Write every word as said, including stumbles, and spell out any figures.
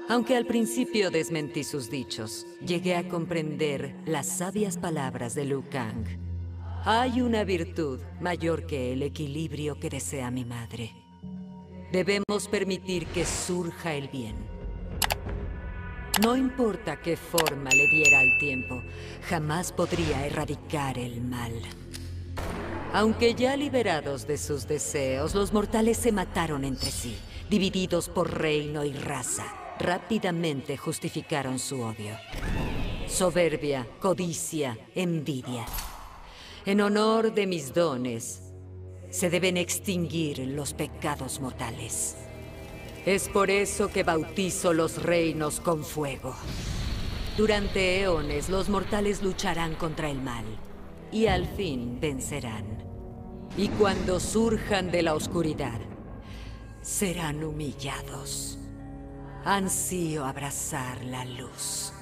Aunque al principio desmentí sus dichos, llegué a comprender las sabias palabras de Liu Kang. Hay una virtud mayor que el equilibrio que desea mi madre. Debemos permitir que surja el bien. No importa qué forma le diera al tiempo, jamás podría erradicar el mal. Aunque ya liberados de sus deseos, los mortales se mataron entre sí, divididos por reino y raza. Rápidamente justificaron su odio. Soberbia, codicia, envidia. En honor de mis dones, se deben extinguir los pecados mortales. Es por eso que bautizo los reinos con fuego. Durante eones, los mortales lucharán contra el mal, y al fin vencerán. Y cuando surjan de la oscuridad, serán humillados. Ansío abrazar la luz.